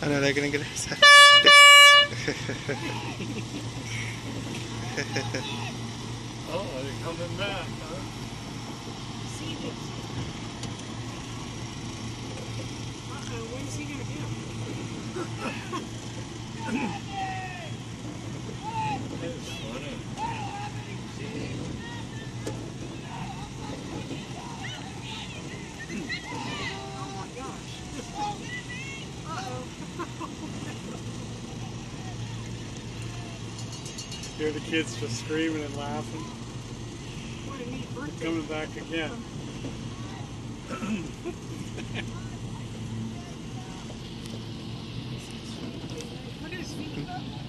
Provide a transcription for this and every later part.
I know they're going to get us. Oh, they're coming back, huh? See this? What is he going to do? It's funny. Oh my gosh. Uh-oh. Hear the kids just screaming and laughing. What a neat birthday. Coming back again. Look at his feet.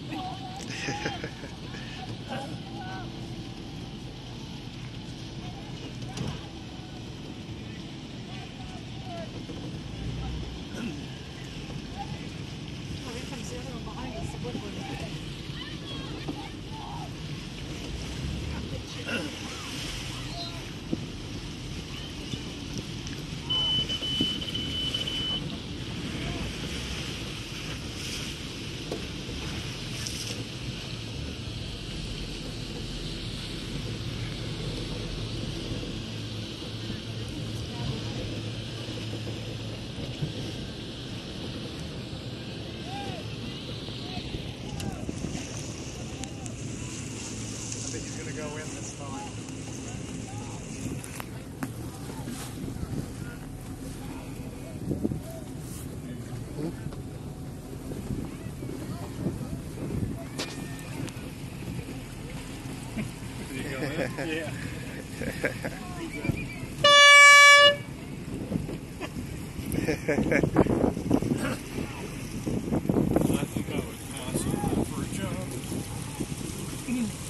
Oh, here comes the other one behind us, the wood one. I think he's going to go in this time. Did he go in? Yeah.